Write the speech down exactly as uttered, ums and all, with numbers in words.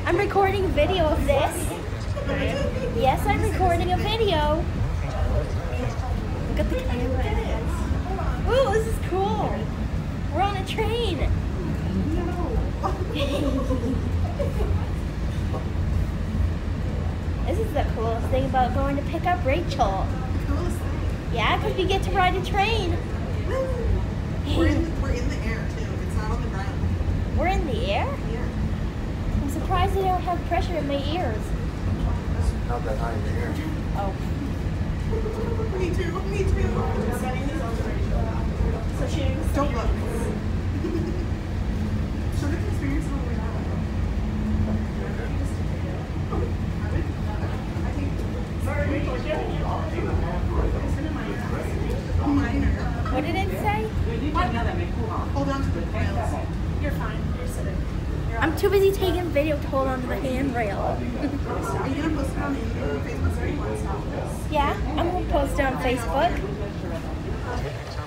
I'm recording a video of this. Yes, I'm recording a video. Look at the camera. Ooh, this is cool. We're on a train. This is the coolest thing about going to pick up Rachel. The coolest thing. Yeah, because we get to ride a train. We're in, we're in the air too. It's not on the ground. We're in the air? Yeah. I'm surprised they don't have pressure in my ears. It's not that high in the air. Oh. Me too. Me too. So she Don't look. Show the experience all the way down. Minor. What did it say? Hold on to the rails. You're fine. You're sitting. You're I'm too busy taking video to hold on to the handrail. Are you gonna post it on the Facebook or you want to stop this? Yeah, I'm gonna post it on Facebook.